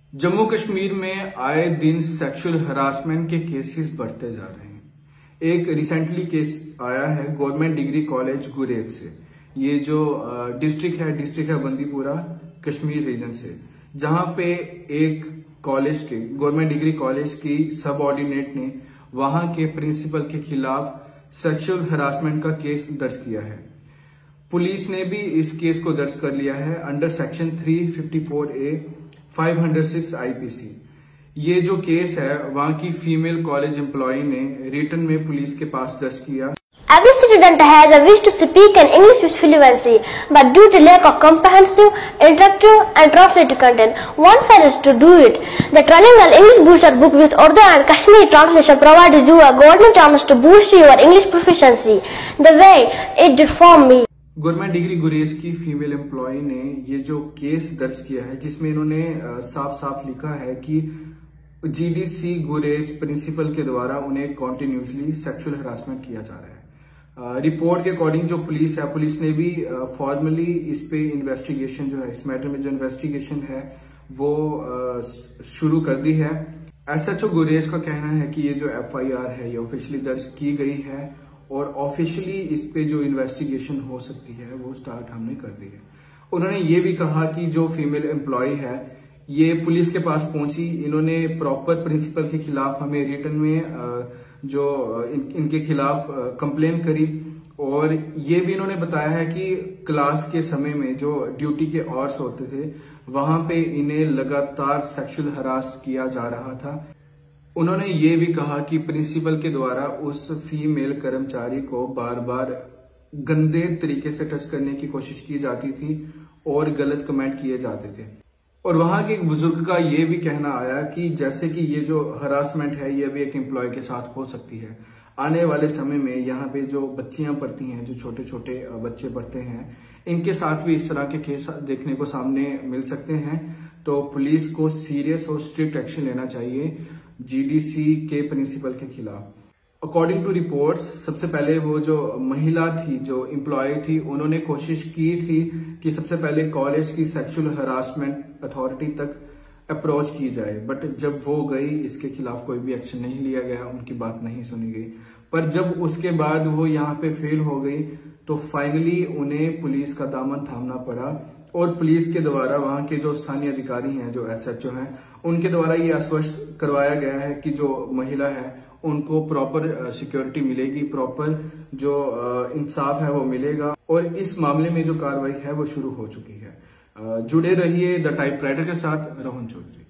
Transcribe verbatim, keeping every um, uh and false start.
जम्मू कश्मीर में आए दिन सेक्सुअल हरासमेंट के केसेस बढ़ते जा रहे हैं। एक रिसेंटली केस आया है गवर्नमेंट डिग्री कॉलेज गुरेज से। ये जो डिस्ट्रिक्ट है डिस्ट्रिक्ट है बंदीपुरा कश्मीर रीजन से, जहां पे एक कॉलेज के गवर्नमेंट डिग्री कॉलेज की सब ऑर्डिनेट ने वहां के प्रिंसिपल के खिलाफ सेक्सुअल हरासमेंट का केस दर्ज किया है। पुलिस ने भी इस केस को दर्ज कर लिया है अंडर सेक्शन तीन सौ चौवन ए पाँच सौ छह आईपीसी। ये जो केस है वहां की फीमेल कॉलेज एम्प्लॉय ने रिटन में पुलिस के पास दर्ज किया। Every student has a wish to speak in English with fluency, but due to lack of comprehensive, interactive and translated content, one fails to do it. The Trilingual English Booster book with Urdu and Kashmiri translation provides you a golden chance to boost your English proficiency, the way it did for me. Government degree Gurez की female employ ने ये जो case दर्ज किया है, जिसमें इन्होंने साफ साफ लिखा है कि जीडीसी गुरेज प्रिंसिपल के द्वारा उन्हें कॉन्टिन्यूसली सेक्सुअल हरासमेंट किया जा रहा है। रिपोर्ट के अकॉर्डिंग जो पुलिस है, पुलिस ने भी फॉर्मली इस पे इन्वेस्टिगेशन जो है, इस मैटर में जो इन्वेस्टिगेशन है वो शुरू कर दी है। एसएचओ गुरेज का कहना है कि ये जो एफआईआर है ये ऑफिशियली दर्ज की गई है और ऑफिशियली इस पे जो इन्वेस्टिगेशन हो सकती है वो स्टार्ट हमने कर दी है। उन्होंने ये भी कहा कि जो फीमेल एम्प्लॉय है ये पुलिस के पास पहुंची, इन्होंने प्रॉपर प्रिंसिपल के खिलाफ हमें रिटन में जो इन, इनके खिलाफ कंप्लेन करी और ये भी इन्होंने बताया है कि क्लास के समय में जो ड्यूटी के आवर्स होते थे वहां पे इन्हें लगातार सेक्सुअल हरास किया जा रहा था। उन्होंने ये भी कहा कि प्रिंसिपल के द्वारा उस फीमेल कर्मचारी को बार बार गंदे तरीके से टच करने की कोशिश की जाती थी और गलत कमेंट किए जाते थे। और वहां के एक बुजुर्ग का ये भी कहना आया कि जैसे कि ये जो हरासमेंट है ये भी एक एम्प्लॉय के साथ हो सकती है। आने वाले समय में यहाँ पे जो बच्चियां पढ़ती हैं, जो छोटे छोटे बच्चे पढ़ते हैं, इनके साथ भी इस तरह के केस देखने को सामने मिल सकते हैं। तो पुलिस को सीरियस और स्ट्रिक्ट एक्शन लेना चाहिए जीडीसी के प्रिंसिपल के खिलाफ। अकॉर्डिंग टू रिपोर्ट्स, सबसे पहले वो जो महिला थी, जो एम्प्लॉय थी, उन्होंने कोशिश की थी कि सबसे पहले कॉलेज की सेक्सुअल हरासमेंट अथॉरिटी तक अप्रोच की जाए, बट जब वो गई इसके खिलाफ कोई भी एक्शन नहीं लिया गया, उनकी बात नहीं सुनी गई। पर जब उसके बाद वो यहाँ पे फेल हो गई तो फाइनली उन्हें पुलिस का दामन थामना पड़ा और पुलिस के द्वारा वहां के जो स्थानीय अधिकारी हैं, जो एसएचओ हैं, उनके द्वारा ये आश्वस्त करवाया गया है कि जो महिला है उनको प्रॉपर सिक्योरिटी मिलेगी, प्रॉपर जो इंसाफ है वो मिलेगा और इस मामले में जो कार्रवाई है वो शुरू हो चुकी है। जुड़े रहिए द टाइपराइटर के साथ, रोहन चौधरी।